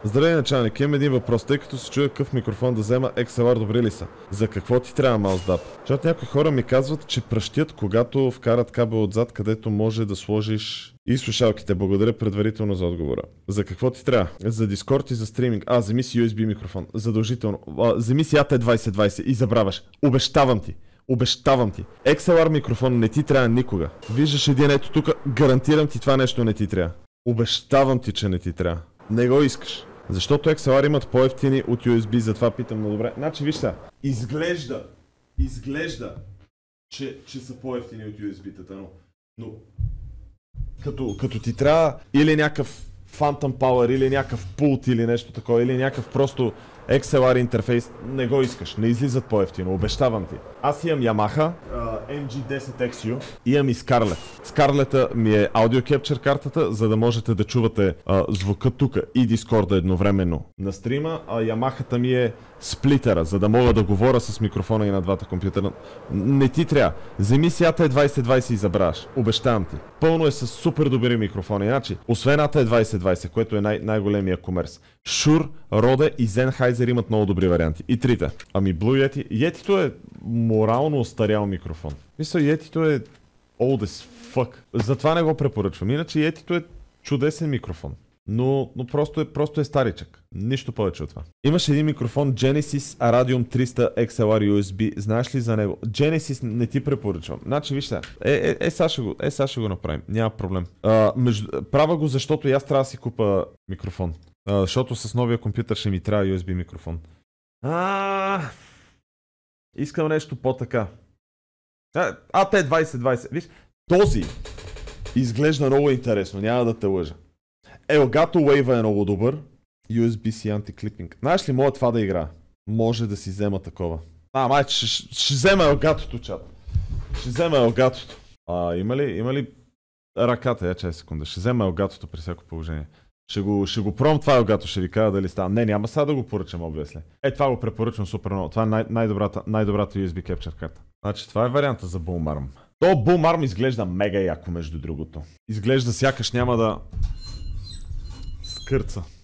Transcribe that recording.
Здравей, началник, имам един въпрос, тъй като се чуя какъв микрофон да взема, XLR добри ли са? За какво ти трябва маусдап? Защото някои хора ми казват, че пръщят, когато вкарат кабел отзад, където може да сложиш и слушалките. Благодаря предварително за отговора. За какво ти трябва? За Discord и за стриминг. Вземи си USB микрофон. Задължително. Вземи си AT2020 и забравяш. Обещавам ти. Обещавам ти. XLR микрофон не ти трябва никога. Виждаш един ето тук, гарантирам ти това нещо не ти трябва. Обещавам ти, че не ти трябва. Не го искаш. Защото XLR имат по-евтини от USB, затова питам много добре. Значи виж сега, изглежда, че са по-евтини от USB-тата, но като ти трябва или някакъв Phantom Power, или някакъв пулт, или нещо такова, или някакъв просто XLR интерфейс, не го искаш, не излизат по-евтино, обещавам ти. Аз имам Yamaha MG10XU, имам и Scarlett. Scarlett ми е аудио кепчър картата, за да можете да чувате звука тук и Discord едновременно на стрима, а Yamaha-та ми е сплитера, за да мога да говоря с микрофона и на двата компютъра. Не ти трябва. Вземи си AT2020 и забравяш. Обещавам ти. Пълно е с супер добри микрофони. Значи, освен AT2020, което е най-големия комерс, Shure, Rode и Sennheiser имат много добри варианти. И трите. Ами Blue Yeti. Yeti-то е морално остарял микрофон. Мисля, Yeti-то е old as fuck. Затова не го препоръчвам. Иначе Yeti-то е чудесен микрофон. Но просто е старичък. Нищо повече от това. Имаш един микрофон Genesis Aradium 300 XLR USB. Знаеш ли за него? Genesis не ти препоръчвам. Значи виж сега. Сега ще го направим. Няма проблем. Правя го, защото и аз трябва да си купа микрофон. Защото с новия компютър ще ми трябва USB микрофон. Искам нещо по-така. AT2020. Виж, този изглежда много интересно. Няма да те лъжа. Elgato Wave е много добър. USB-C антиклипинг. Знаеш ли, мога това да игра? Може да си взема такова. Майче, ще взема Elgato-то, чат. Ще взема Elgato-то. Има ли ръката? Чай секунда. Ще взема Elgato-то при всяко положение. Ще го пробвам това Elgato, ще ви кажа дали става. Не, няма сега да го поръчам, обвесле. Това го препоръчвам супер много. Това е най-добрата USB capture карта. Значи това е варианта за Bullmarm. То Bullmarm изглежда мега яко, между другото. Изглежда сякаш няма да скърца.